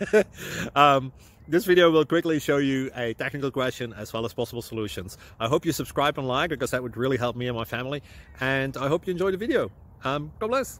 This video will quickly show you a technical question as well as possible solutions. I hope you subscribe and like, because that would really help me and my family. And I hope you enjoy the video. God bless.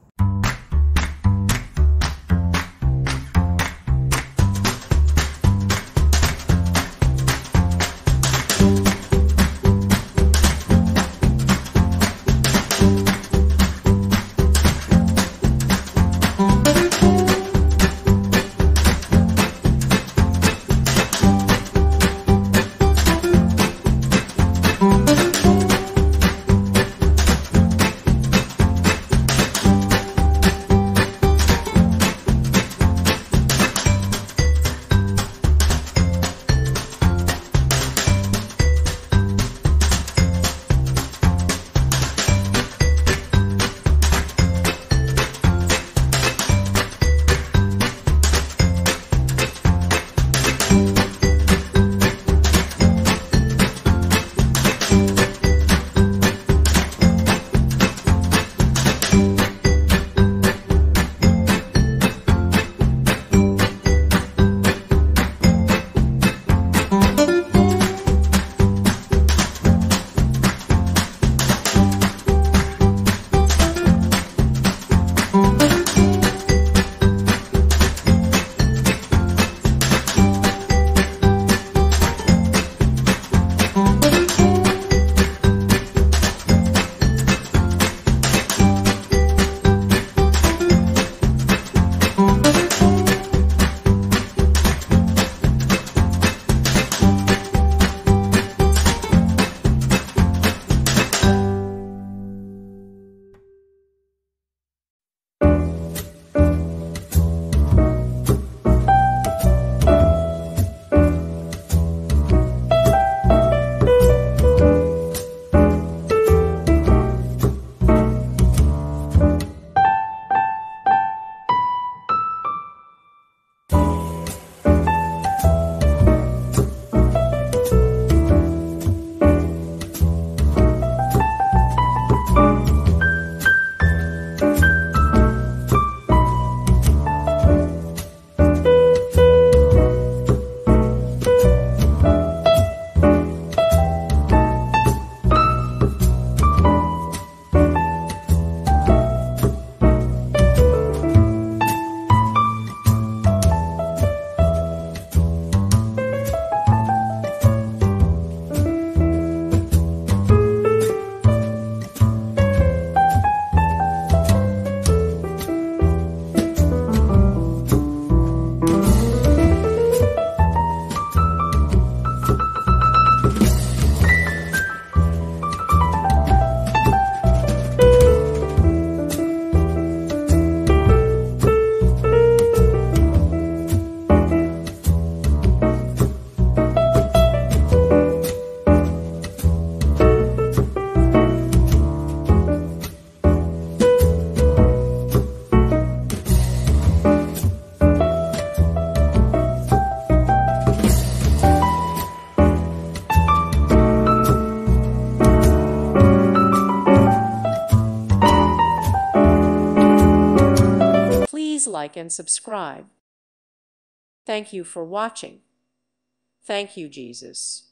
Please like and subscribe. Thank you for watching. Thank you, Jesus.